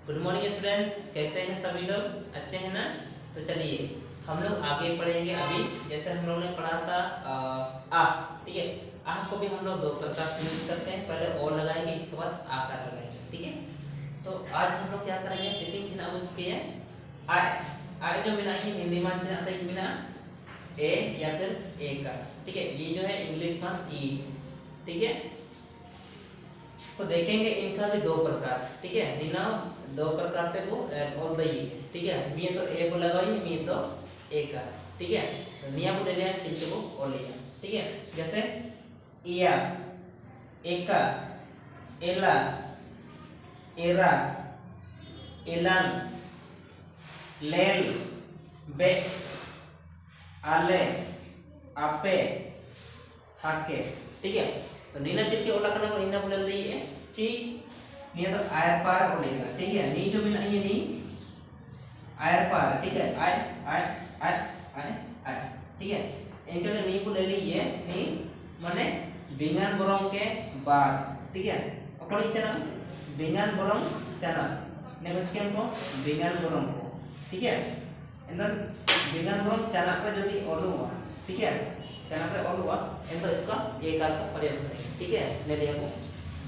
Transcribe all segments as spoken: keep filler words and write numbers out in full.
Good morning students, कैसे हैं सभी लोग? अच्छे हैं ना? तो चलिए हम लोग आगे पढ़ेंगे। अभी जैसे हम लोग ने पढ़ा था आ, आ ठीक है। आ को भी हम लोग दो प्रकार से यूज करते हैं, पहले और लगाएंगे, इसके बाद आकार लगाएंगे। ठीक है, तो आज हम लोग क्या करेंगे, किसी चिन्ह बुझ के आय आय जो मिला है हिंदी मान चिन्ह आता है मिला ए या फिर ए का। ठीक है, ये जो है इंग्लिश मान ई। ठीक है, तो देखेंगे इनका भी दो प्रकार। ठीक है, नीना दो प्रकार पे वो बोल दई। ठीक है, मी तो ए को लगाई, मी तो ए का। ठीक है, तो निया को ले लिया, चिन्ह को और लिया। ठीक है, जैसे इया, एका, एला, एरा, एलान, लेल, बे, आले, आपे, हाके। ठीक है, तो नीना चिन्ह के ओला करना को नीना बोल दी है ची निया तो आयर पार बोलेगा। ठीक है, नी जो मिला ये नी आयर पार। ठीक है, आय आय आय आय आय। ठीक है, इनके लिए नी को ले ली ये नी माने बिंगान बोरंग के बाद। ठीक है, अपन चना बिंगान बोरंग चना ने बचके को बिंगान बोरंग को। ठीक है, अंदर बिंगान बोरंग चना पे यदि ओलू हुआ, ठीक है, चना पे ओलू हुआ तो इसका एक आकार का प्रयोग करेंगे। ठीक है, ले लिया को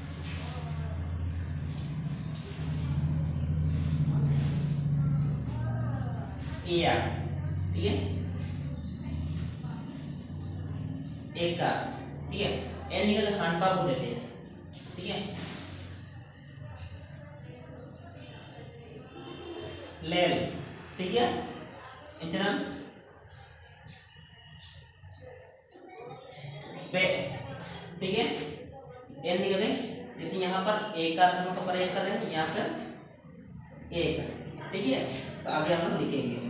इया। ठीक है, एका। ठीक है, ए निकल हानपा को ले लिया। ठीक है, लेल। ठीक है, इंचना पे। ठीक है, एन निकले जैसे यहाँ पर एक का प्रयोग कर रहे हैं, यहाँ पर एक। ठीक है, तो आगे हम लोग लिखेंगे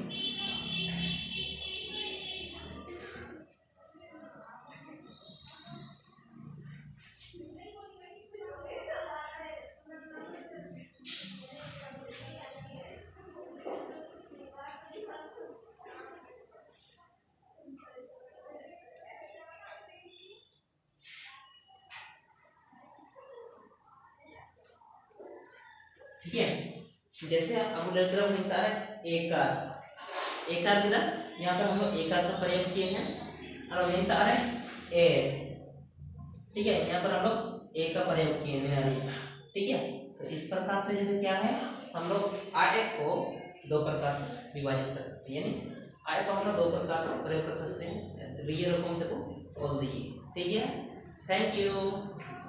ठीक है। जैसे अब लेटर मिलता है एकार। एकार किधर, यहाँ पर हम लोग एकार का प्रयोग किए हैं और मिलता है ए। ठीक है, यहाँ पर हम लोग ए का प्रयोग किए हैं। ठीक है, तो इस प्रकार से जो क्या है, हम लोग आय को दो प्रकार से विभाजित कर सकते हैं। यानी आय को हम लोग दो प्रकार से प्रयोग कर सकते हैं। रियल रकम को बोल दिए। ठीक है, थैंक यू।